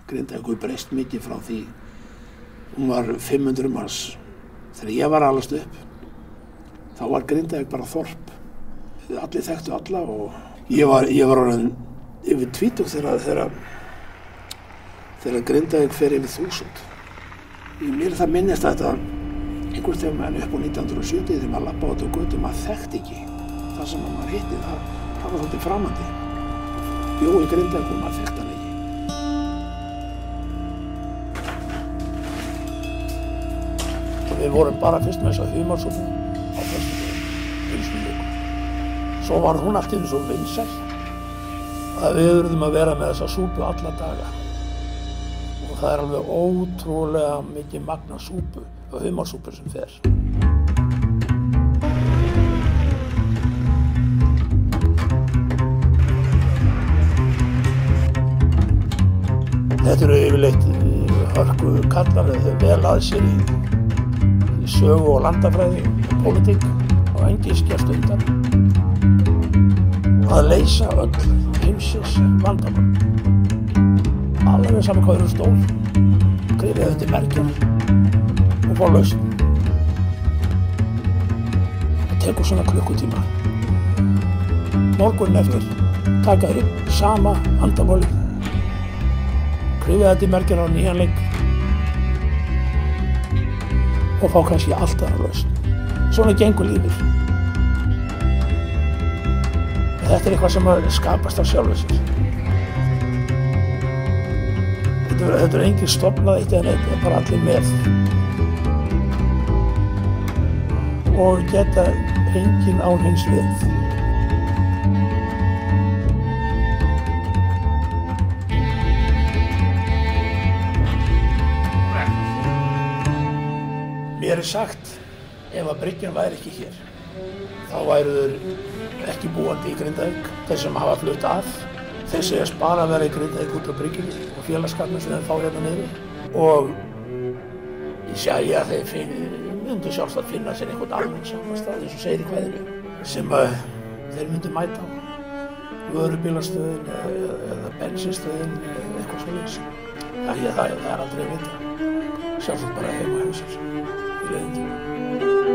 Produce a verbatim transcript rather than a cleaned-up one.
Grindavík hefur breyst mikið frá því. Hún var fimm hundruð manns. Þegar ég var alast upp, þá var Grindavík bara þorp. Allir þekktu alla og ég var, ég var orðinn yfir tvítug þegar, þegar, þegar Grindavík fer yfir þúsund. Mér það minnist að þetta einhvers þegar maður upp á nítján hundruð og sjötíu þegar maður labbaði út á götu, maður þekkti ekki það sem maður hitti, það, það var svolítið framandi. Bjó í Grindavík og maður þekkti hann ekki. Við vorum bara fyrst með þessa humarsúpu á föstudögum, eins og viku. Svo var hún allt í einu svo vinsæl að við urðum að vera með þessa súpu alla daga. Og það er alveg ótrúlega mikið magna súpu og humarsúpu sem fer. Þetta eru yfirleitt hörku kallar eða vel að sér í sögu og landafræði og pólitík og enginn skerst undan að leysa öll heimsins vandamál. Alveg saman hvað eru stór, grifið þetta í merkjar og fá lausn. Það tekur svona klukkutíma. Morgunin eftir taka þér upp sama vandamálið, grifið þetta í merkjar á nýjan leik og fá kannski allt aðra lausn. Svona gengur lífið. Þetta er eitthvað sem skapast af sjálfu sér. Þetta er, þetta er engin stofnað eitt eða neitt, það er bara allir með. Og geta engin án hins við. Mér er sagt, ef að Bryggjan væri ekki hér, þá væru þeir ekki búandi í Grindavík, þeir sem hafa flutt að. Þeir segjast bara að vera í Grindavík út á Bryggjunni og félagsskapnum sem þeir fá hérna niðri. Og ég segi að þeir myndu sjálfsagt finna sér einhvern almenn samastað, eins og segir í kvæðinu, sem að þeir myndu mæta á. Vörubílastöðin eða, eða bensinstöðin eða eitthvað svoleiðis. Það, það, það er aldrei að vita. Sjálfsagt bara heima hjá sér. Leiðindi.